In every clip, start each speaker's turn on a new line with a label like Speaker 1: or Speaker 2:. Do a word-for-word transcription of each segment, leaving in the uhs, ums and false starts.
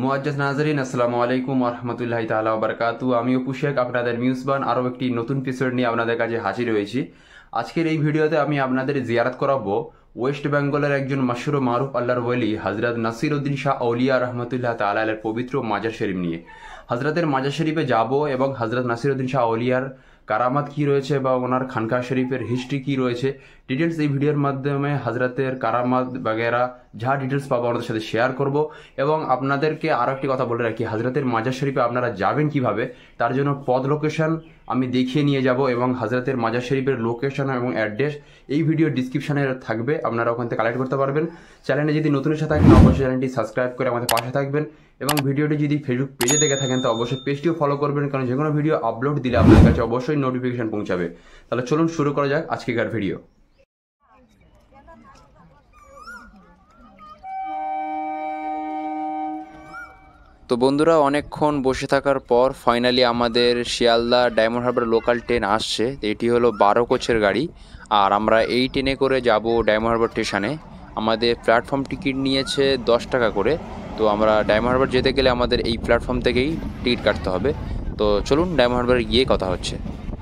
Speaker 1: মুআজ্জাজ নাজরিন, আসসালামু আলাইকুম ওয়া রাহমাতুল্লাহি তাআলা ওয়া বারাকাতুহু। আমি অপু শেখ, আপনাদের মিউজবান আরও একটি নতুন এপিসোড নিয়ে আপনাদের কাছে হাজির হয়েছি। আজকের এই ভিডিওতে আমি আপনাদের জিয়ারত করাবো ওয়েস্ট বেঙ্গলের একজন মাশহুর মারুফ আল্লাহর ওলি হযরত নাসিরউদ্দিন শাহ আউলিয়া রহমতুল্লাহ তাআলা আলাইহির পবিত্র মাজার শরীফ নিয়ে। হযরতের মাজার শরীফে যাব এবং হযরত নাসিরউদ্দিন শাহ আউলিয়ার কারামাত কী রয়েছে বা ওনার খানকা শরীফের হিস্ট্রি কী রয়েছে, ডিটেলস এই ভিডিওর মাধ্যমে হযরতের কারামাত বাগেরা যা ডিটেলস পাবো আপনাদের সাথে শেয়ার করব। এবং আপনাদেরকে আরও একটি কথা বলে রাখি, হযরতের মাজার শরীফে আপনারা যাবেন কিভাবে তার জন্য পদ লোকেশন আমি দেখিয়ে নিয়ে যাব এবং হযরতের মাজার শরীফের লোকেশন এবং অ্যাড্রেস এই ভিডিও ডিসক্রিপশানে থাকবে, আপনারা ওখান থেকে কালেক্ট করতে পারবেন। চ্যানেলে যদি নতুন এসে থাকেন অবশ্যই চ্যানেলটি সাবস্ক্রাইব করে আমাদের পাশে থাকবেন এবং ভিডিওটি যদি ফেসবুক পেজে দেখে থাকেন তো অবশ্যই পেজটিও ফলো করবেন, কারণ যে কোনো ভিডিও আপলোড দিলে আপনাদের কাছে অবশ্যই নোটিফিকেশন পৌঁছাবে। তাহলে চলুন শুরু করা যাক আজকেকার ভিডিও। তো বন্ধুরা, অনেকক্ষণ বসে থাকার পর ফাইনালি আমাদের শিয়ালদা ডায়মন্ড হারবার লোকাল ট্রেন আসছে। এটি হলো বারো কোচের গাড়ি আর আমরা এই ট্রেনে করে যাব ডায়মন্ড হারবার স্টেশনে। আমাদের প্ল্যাটফর্ম টিকিট নিয়েছে দশ টাকা করে। তো আমরা ডায়মন্ড হারবার যেতে গেলে আমাদের এই প্ল্যাটফর্ম থেকেই টিকিট কাটতে হবে। তো চলুন ডায়মন্ড হারবারে গিয়ে কথা হচ্ছে।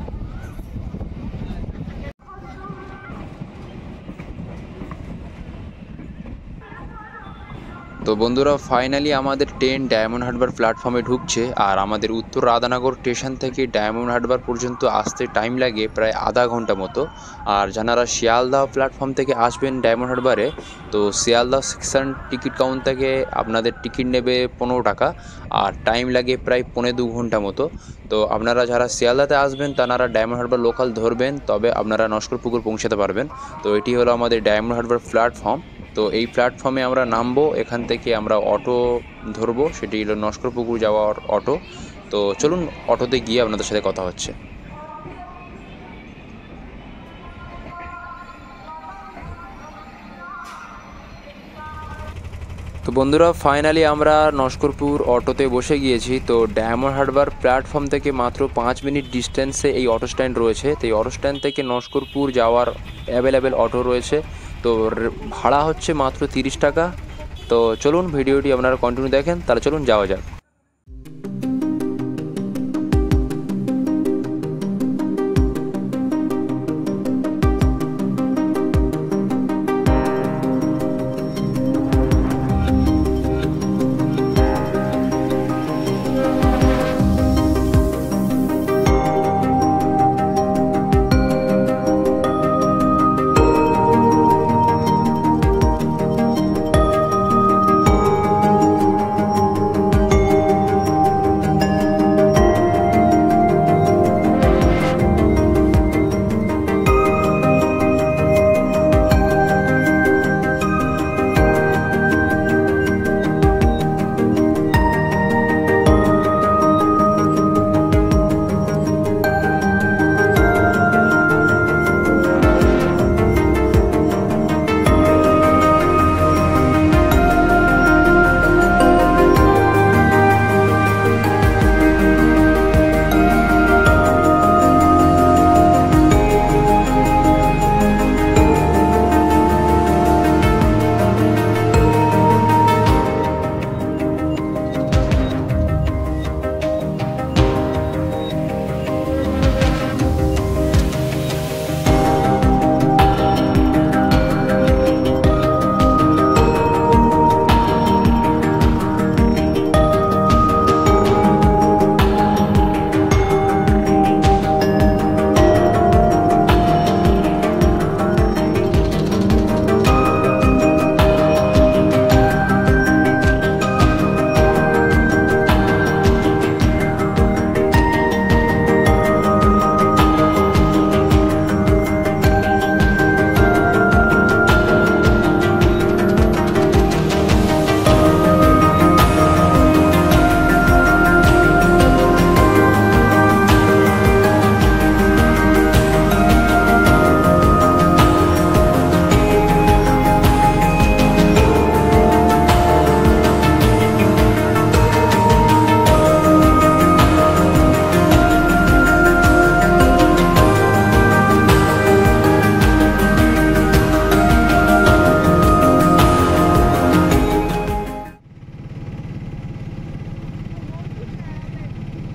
Speaker 1: তো বন্ধুরা, ফাইনালি আমাদের ট্রেন ডায়মন্ড হারবার প্ল্যাটফর্মে ঢুকছে আর আমাদের উত্তর রাধানগর স্টেশন থেকে ডায়মন্ড হারবার পর্যন্ত আসতে টাইম লাগে প্রায় আধা ঘন্টা মতো। আর যারা শিয়ালদা প্ল্যাটফর্ম থেকে আসবেন ডায়মন্ড হারবারে, তো শিয়ালদা সেকশন টিকিট কাউন্ট থেকে আপনাদের টিকিট নেবে পনেরো টাকা আর টাইম লাগে প্রায় পৌনে দু ঘন্টা মতো। তো আপনারা যারা শিয়ালদাতে আসবেন তারা ডায়মন্ড হারবার লোকাল ধরবেন, তবে আপনারা নস্করপুকুর পৌঁছাতে পারবেন। তো এটি হলো আমাদের ডায়মন্ড হারবার প্ল্যাটফর্ম। তো এই প্ল্যাটফর্মে আমরা নামবো, এখান থেকে আমরা অটো ধরবো, সেটি হলো নস্করপুকুর যাওয়ার অটো। তো চলুন অটোতে গিয়ে আপনাদের সাথে কথা হচ্ছে। তো বন্ধুরা, ফাইনালি আমরা নস্করপুর অটোতে বসে গিয়েছি। তো ডায়মন্ড হারবার প্ল্যাটফর্ম থেকে মাত্র পাঁচ মিনিট ডিস্টেন্সে এই অটো স্ট্যান্ড রয়েছে। তো এই অটো স্ট্যান্ড থেকে নস্করপুর যাওয়ার অ্যাভেলেবেল অটো রয়েছে। তো ভাড়া হচ্ছে মাত্র তিরিশ টাকা। তো চলুন ভিডিওটি আপনারা কন্টিনিউ দেখেন, তাহলে চলুন যাওয়া যাক।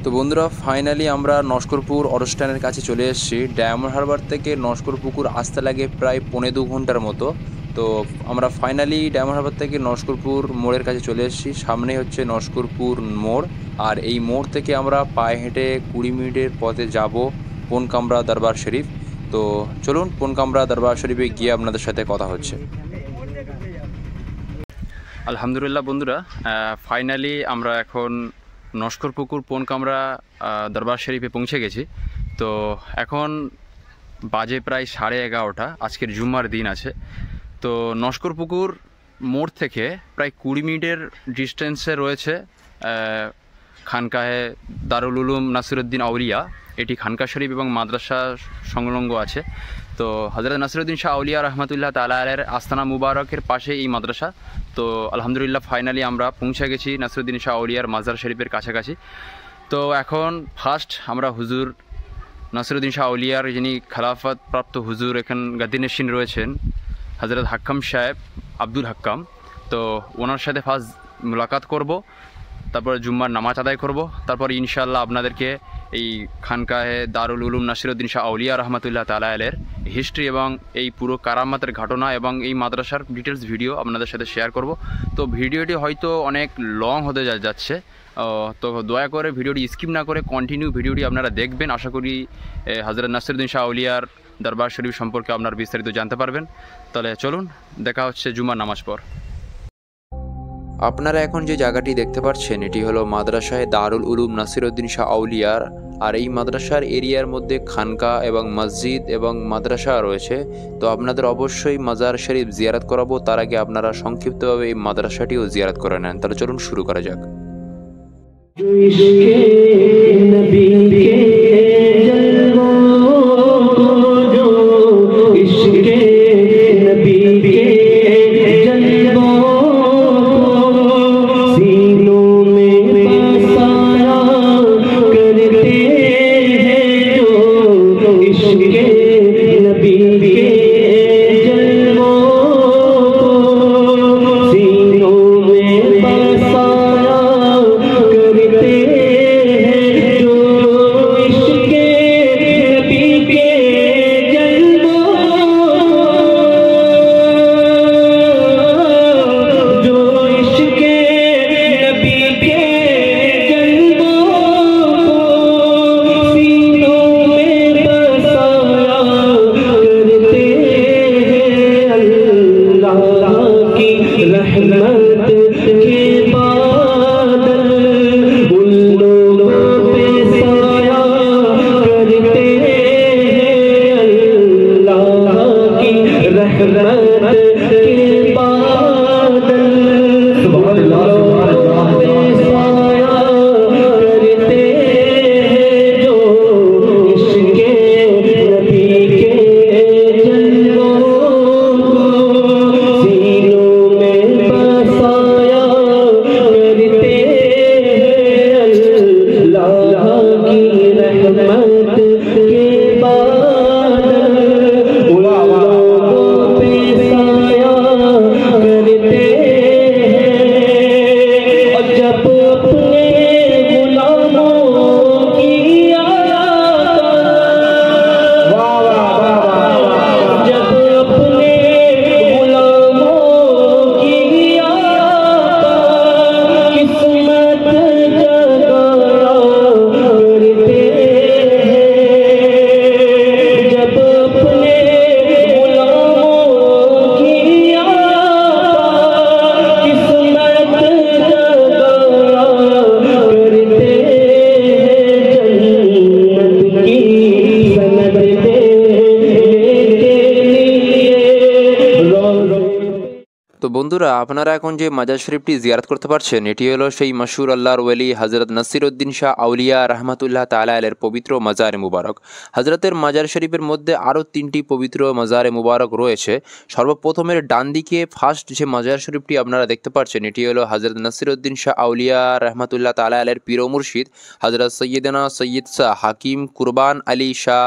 Speaker 1: তো বন্ধুরা ফাইনালি আমরা নস্করপুর অটোস্ট্যান্ডের কাছে চলে এসেছি। ডায়মন্ড হারবার থেকে নস্করপুকুর আসতে লাগে প্রায় পৌনে দু ঘন্টার মতো। তো আমরা ফাইনালি ডায়মন্ড হারবার থেকে নস্করপুর মোড়ের কাছে চলে এসেছি। সামনে হচ্ছে নস্করপুর মোড়, আর এই মোড় থেকে আমরা পায়ে হেঁটে কুড়ি মিনিটের পথে যাব পোনকামরা দরবার শরীফ। তো চলুন পোনকামরা দরবার শরীফে গিয়ে আপনাদের সাথে কথা হচ্ছে। আলহামদুলিল্লাহ বন্ধুরা, ফাইনালি আমরা এখন নস্করপুকুর পোনকামরা দরবার শরীফে পৌঁছে গেছি। তো এখন বাজে প্রায় সাড়ে এগারোটা, আজকের জুম্মার দিন আছে। তো নস্করপুকুর মোড় থেকে প্রায় কুড়ি মিনিটের ডিস্টেন্সে রয়েছে খানকাহে দারুল উলুম নাসিরুদ্দিন আউলিয়া। এটি খানকা শরীফ এবং মাদ্রাসা সংলগ্ন আছে। তো হযরত নাসিরুদ্দিন শাহ আউলিয়া রহমতুল্লাহ তাআলা আলাইহির আস্তানা মুবারকের পাশে এই মাদ্রাসা। তো আলহামদুলিল্লাহ ফাইনালি আমরা পৌঁছে গেছি নাসিরুদ্দিন শাহ আউলিয়ার মাজার শরীফের কাছাকাছি। তো এখন ফার্স্ট আমরা হুজুর নাসিরুদ্দিন শাহ আউলিয়ার যিনি খেলাফত প্রাপ্ত হুজুর এখান গাদ্দিনশীন রয়েছেন হযরত হাক্কাম সাহেব আব্দুল হাক্কাম, তো ওনার সাথে ফার্স্ট মুলাকাত করব, তারপর জুম্মার নামাজ আদায় করব, তারপর ইনশাআল্লাহ আপনাদেরকে এই খানকাহে দারুল উলুম নাসিরুদ্দিন শাহ আউলিয়া রহমতুল্লাহ তাআলা আলাইহির হিস্ট্রি এবং এই পুরো কারামাতের ঘটনা এবং এই মাদ্রাসার ডিটেলস ভিডিও আপনাদের সাথে শেয়ার করব। তো ভিডিওটি হয়তো অনেক লং হতে যাচ্ছে, তো দয়া করে ভিডিওটি স্কিপ না করে কন্টিনিউ ভিডিওটি আপনারা দেখবেন। আশা করি হযরত নাসিরুদ্দিন শাহ আউলিয়ার দরবার শরীফ সম্পর্কে আপনারা বিস্তারিত জানতে পারবেন। তাহলে চলুন, দেখা হচ্ছে জুমার নামাজ পর। আপনারা এখন যে জায়গাটি দেখতে পাচ্ছেন এটি হলো মাদ্রাসায় দারুল উলুম নাসিরুদ্দিন শাহ আউলিয়ার। আর এই মাদ্রাসার এরিয়ার মধ্যে খানকা এবং মসজিদ এবং মাদ্রাসা রয়েছে। তো আপনাদের অবশ্যই মাজার শরীফ জিয়ারত করাবো, তার আগে আপনারা সংক্ষিপ্তভাবে এই মাদ্রাসাটিও জিয়ারত করে নেন। তাহলে চলুন শুরু করা যাক। তো বন্ধুরা আপনারা এখন যে মাজার শরীফটি জিয়ারত করতে পারছেন এটি হলো সেই মশহুর আল্লাহর ওলি হযরত নাসিরুদ্দিন শাহ আউলিয়া রহমতুল্লাহ তাআলা আলাইহির পবিত্র মাজারে মুবারক। হযরতের মাজার শরীফের মধ্যে আরও তিনটি পবিত্র মাজারে মুবারক রয়েছে। সর্বপ্রথমের ডান দিকে ফার্স্ট যে মাজার শরীফটি আপনারা দেখতে পাচ্ছেন এটি হলো হযরত নাসিরুদ্দিন শাহ আউলিয়া রহমতুল্লাহ তাআলা আলাইহির পীর ও মুর্শিদ হযরত সৈয়দনা সৈয়দ শাহ হাকিম কুরবান আলী শাহ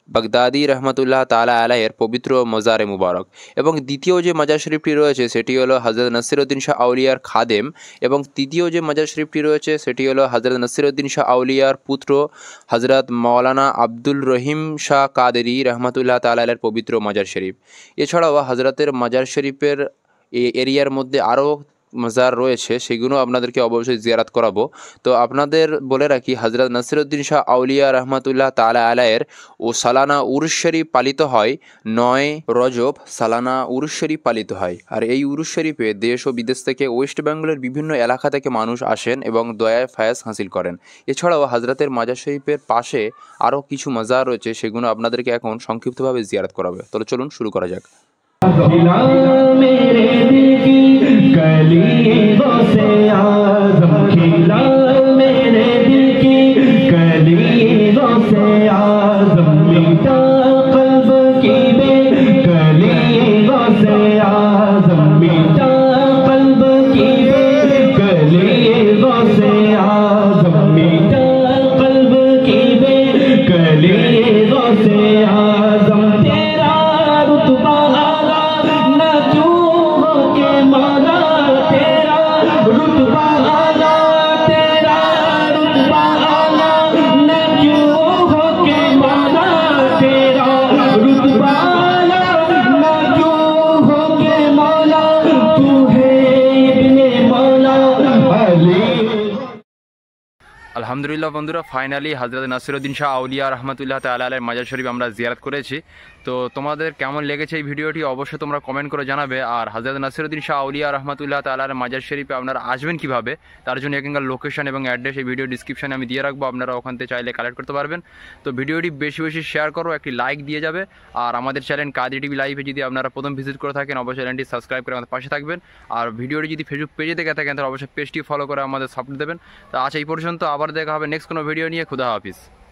Speaker 1: বাগদাদি রহমতুল্লাহ তাআলা আলাইহির পবিত্র মজারে মুবারক। এবং দ্বিতীয় যে মাজার শরীফটি রয়েছে সেটি হলো হযরত নাসিরউদ্দিন শাহ আউলিয়ার খাদেম, এবং তৃতীয় যে মাজার শরীফটি রয়েছে সেটি হলো হযরত নাসিরউদ্দিন শাহ আউলিয়ার পুত্র হযরত মাওলানা আব্দুল রহিম শাহ কাদেরী রহমতুল্লাহ তাআলা আলাইহির পবিত্র মাজার শরীফ। এছাড়াও হযরতের মাজার শরীফের এই এরিয়ার মধ্যে আরও মাজার রয়েছে, সেগুলো আপনাদেরকে অবশ্যই জিয়ারত করাবো। তো আপনাদের বলে রাখি, হযরত নাসিরউদ্দিন শাহ আউলিয়া রহমতুল্লাহ তাআলা আলাইহির ও সালানা উরুস শরীফ পালিত হয় নয় রজব, সালানা উরুস শরীফ পালিত হয়। আর এই উরুস শরীফে দেশ ও বিদেশ থেকে ওয়েস্ট বেঙ্গলের বিভিন্ন এলাকা থেকে মানুষ আসেন এবং দয়ায় ফায়াজ হাসিল করেন। এছাড়াও হযরতের মাজার শরীফের পাশে আরও কিছু মাজার রয়েছে, সেগুলো আপনাদেরকে এখন সংক্ষিপ্তভাবে জিয়ারত করাবে। তাহলে চলুন শুরু করা যাক।
Speaker 2: कलीबों से आज़म खिला मेरे दिल की कलीबों से आज़म मिटा क़ल्ब की बेकलीबों से आज़म मिटा क़ल्ब की बेकलीबों से आज़म मिटा क़ल्ब की बेकलीबों से आज़म तेरा रुतबा आला न क्यों हो के मौला तेरा रुतबा आला तेरा रुतबा आला न क्यों हो के मौला तेरा रुतबा आला न क्यों हो के मौला तू है इब्ने मौला अली।
Speaker 1: আলহামদুলিল্লাহ বন্ধুরা, ফাইনালি হযরত নাসিরউদ্দিন শাহ আউলিয়া রহমতুল্লাহ তাআলা আলাইহির মাজার শরীফ আমরা জিয়ারত করেছি। তো তোমাদের কেমন লেগেছে এই ভিডিওটি অবশ্যই তোমরা কমেন্ট করে জানাবে। আর হযরত নাসিরউদ্দিন শাহ আউলিয়া রহমতুল্লাহ তাআলা আলাইহির মাজার শরীফে আপনারা আসবেন কীভাবে, তার জন্য এখানকার লোকেশন এবং অ্যাড্রেস এই ভিডিও ডিসক্রিপশনে আমি দিয়ে রাখবো, আপনারা ওখান থেকে চাইলে কালেক্ট করতে পারবেন। তো ভিডিওটি বেশি বেশি শেয়ার করো, একটি লাইক দিয়ে যাবে। আর আমাদের চ্যানেল কাদির টিভি লাইভে যদি আপনারা প্রথম ভিজিট করে থাকেন অবশ্যই চ্যানেলটি সাবস্ক্রাইব করে আমাদের পাশে থাকবেন। আর ভিডিওটি যদি ফেসবুক পেজে দেখে থাকেন তাহলে অবশ্যই পেজটি ফলো করে আমাদের সাপোর্ট দেবেন। তো আজ এই পর্যন্ত, আবার দেখা হবে নেক্সট কোনো ভিডিও নিয়ে। খুদা হাফিজ।